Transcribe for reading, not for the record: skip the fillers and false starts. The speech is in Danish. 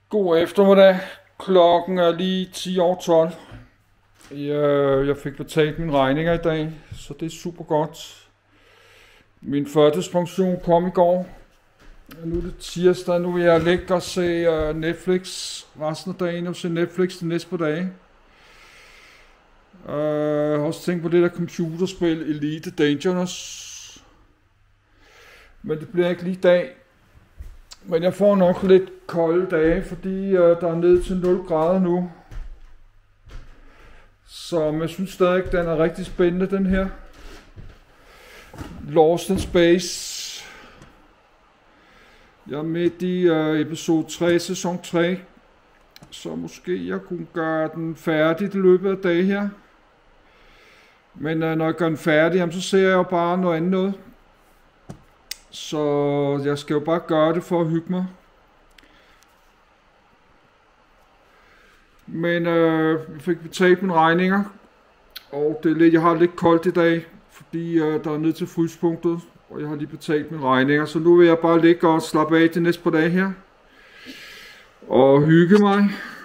God eftermiddag. Klokken er lige 10 over 12. Jeg fik betalt mine regninger i dag, så det er super godt. Min førtidspension kom i går. Nu er det tirsdag, nu vil jeg ligge og se Netflix resten af dagen. Jeg vil se Netflix de næste par dage. Jeg har også tænkt på det der computerspil Elite Dangerous. Men det bliver ikke lige i dag. Men jeg får nok lidt kolde dage, fordi der er ned til 0 grader nu. Så jeg synes stadig, den er rigtig spændende, den her. Lost in Space. Jeg er midt i episode 3, sæson 3. Så måske jeg kunne gøre den færdig i løbet af dagen her. Men når jeg gør den færdig, jamen, så ser jeg jo bare noget andet noget. Så jeg skal jo bare gøre det for at hygge mig. Men jeg fik betalt mine regninger. Og det er lidt, jeg har lidt koldt i dag, fordi der er ned til fryspunktet. Og jeg har lige betalt mine regninger. Så nu vil jeg bare ligge og slappe af de næste par dage her. Og hygge mig.